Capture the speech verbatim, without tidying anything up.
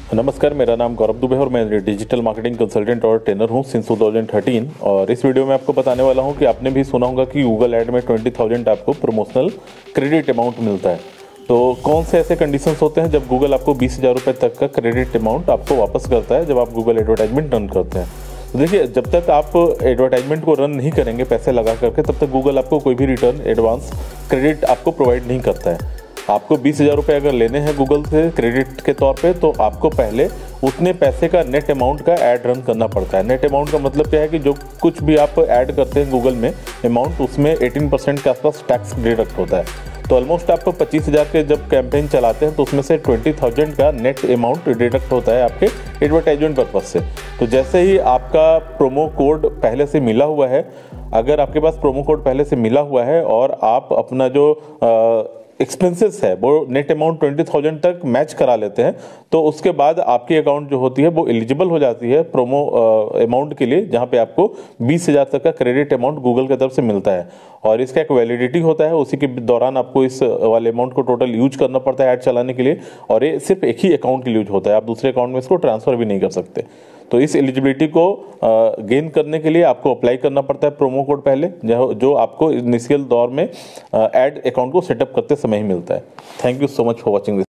नमस्कार, मेरा नाम गौरव दुबे और मैं डिजिटल मार्केटिंग कंसल्टेंट और ट्रेनर हूं सिंस टू थाउजेंड थर्टीन। और इस वीडियो में आपको बताने वाला हूं कि आपने भी सुना होगा कि गूगल ऐड में ट्वेंटी थाउजेंड आपको प्रमोशनल क्रेडिट अमाउंट मिलता है। तो कौन से ऐसे कंडीशंस होते हैं जब गूगल आपको बीस हज़ार रुपये तक का क्रेडिट अमाउंट आपको वापस करता है जब आप गूगल एडवर्टाइजमेंट रन करते हैं। तो देखिए, जब तक आप एडवर्टाइजमेंट को रन नहीं करेंगे पैसे लगा करके, तब तक गूगल आपको कोई भी रिटर्न एडवांस क्रेडिट आपको प्रोवाइड नहीं करता है। आपको बीस हज़ार रुपये अगर लेने हैं गूगल से क्रेडिट के तौर पे, तो आपको पहले उतने पैसे का नेट अमाउंट का ऐड रन करना पड़ता है। नेट अमाउंट का मतलब क्या है कि जो कुछ भी आप ऐड करते हैं गूगल में अमाउंट, उसमें अठारह परसेंट के आसपास टैक्स डिडक्ट होता है। तो ऑलमोस्ट आप पच्चीस हज़ार के जब कैंपेन चलाते हैं तो उसमें से ट्वेंटी थाउजेंड का नेट अमाउंट डिडक्ट होता है आपके एडवर्टाइजमेंट पर्पज से। तो जैसे ही आपका प्रोमो कोड पहले से मिला हुआ है, अगर आपके पास प्रोमो कोड पहले से मिला हुआ है और आप अपना जो आ, एक्सपेंसेस है वो नेट अमाउंट ट्वेंटी थाउजेंड तक मैच करा लेते हैं, तो उसके बाद आपकी अकाउंट जो होती है वो एलिजिबल हो जाती है प्रोमो अमाउंट के लिए, जहां पे आपको बीस हज़ार तक का क्रेडिट अमाउंट गूगल की तरफ से मिलता है। और इसका एक वैलिडिटी होता है, उसी के दौरान आपको इस वाले अमाउंट को टोटल यूज करना पड़ता है ऐड चलाने के लिए। और ये सिर्फ एक ही अकाउंट के लिए यूज होता है, आप दूसरे अकाउंट में इसको ट्रांसफर भी नहीं कर सकते। तो इस एलिजिबिलिटी को गेन करने के लिए आपको अप्लाई करना पड़ता है प्रोमो कोड पहले, जो जो आपको इनिशियल दौर में ऐड अकाउंट को सेटअप करते समय ही मिलता है। Thank you so much for watching this.